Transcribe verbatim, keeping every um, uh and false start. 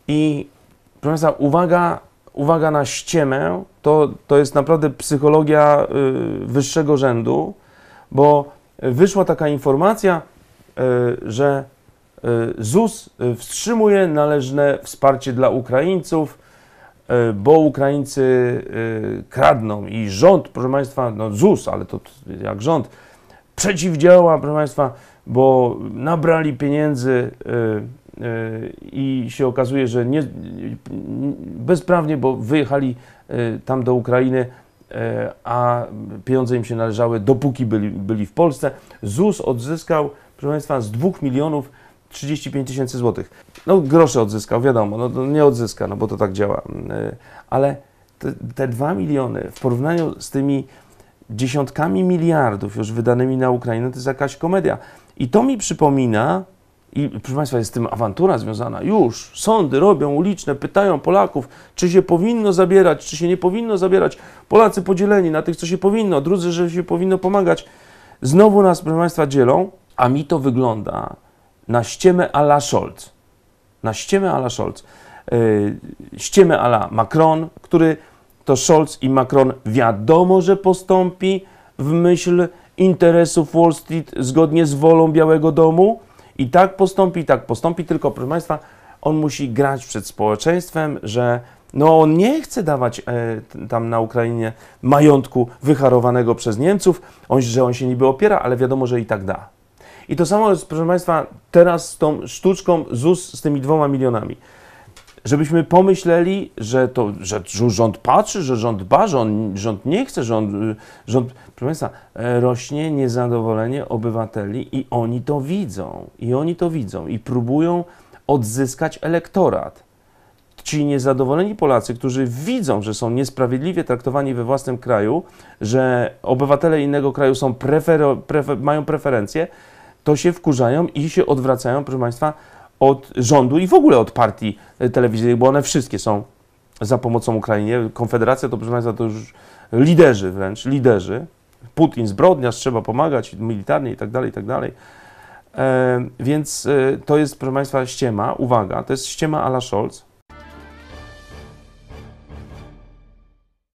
I proszę Państwa, uwaga, uwaga na ściemę, to, to jest naprawdę psychologia y, wyższego rzędu, bo wyszła taka informacja, y, że y, ZUS wstrzymuje należne wsparcie dla Ukraińców, y, bo Ukraińcy y, kradną i rząd, proszę Państwa, no ZUS, ale to jak rząd, przeciwdziała, proszę Państwa, bo nabrali pieniędzy y, i się okazuje, że nie, bezprawnie, bo wyjechali tam do Ukrainy, a pieniądze im się należały, dopóki byli, byli w Polsce. ZUS odzyskał, proszę Państwa, z dwóch milionów trzydzieści pięć tysięcy złotych. No grosze odzyskał, wiadomo, no to nie odzyska, no bo to tak działa. Ale te, te dwa miliony w porównaniu z tymi dziesiątkami miliardów już wydanymi na Ukrainę, to jest jakaś komedia. I to mi przypomina, i proszę Państwa, jest z tym awantura związana. Już sądy robią uliczne, pytają Polaków, czy się powinno zabierać, czy się nie powinno zabierać. Polacy podzieleni na tych, co się powinno, drudzy, że się powinno pomagać. Znowu nas, proszę Państwa, dzielą, a mi to wygląda na ściemę à la Scholz. Na ściemę à la Scholz. Yy, ściemę à la Macron, który to Scholz i Macron wiadomo, że postąpi w myśl interesów Wall Street zgodnie z wolą Białego Domu. I tak postąpi, i tak postąpi, tylko proszę Państwa, on musi grać przed społeczeństwem, że no on nie chce dawać e, tam na Ukrainie majątku wyharowanego przez Niemców, on, że on się niby opiera, ale wiadomo, że i tak da. I to samo jest, proszę Państwa, teraz z tą sztuczką ZUS z tymi dwoma milionami. Żebyśmy pomyśleli, że to, że rząd patrzy, że rząd dba, że on, rząd nie chce, rząd, rząd, proszę Państwa, rośnie niezadowolenie obywateli i oni to widzą, i oni to widzą i próbują odzyskać elektorat. Ci niezadowoleni Polacy, którzy widzą, że są niesprawiedliwie traktowani we własnym kraju, że obywatele innego kraju są prefero, prefer, mają preferencje, to się wkurzają i się odwracają, proszę Państwa, od rządu i w ogóle od partii telewizyjnych, bo one wszystkie są za pomocą Ukrainie. Konfederacja to, proszę Państwa, to już liderzy wręcz, liderzy. Putin zbrodniarz, trzeba pomagać militarnie i tak dalej, i tak dalej. E, więc e, to jest, proszę Państwa, ściema, uwaga, to jest ściema à la Scholz.